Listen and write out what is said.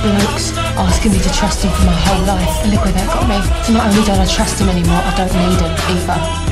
blokes asking me to trust him for my whole life. And look where that got me. So not only don't I trust him anymore, I don't need him either.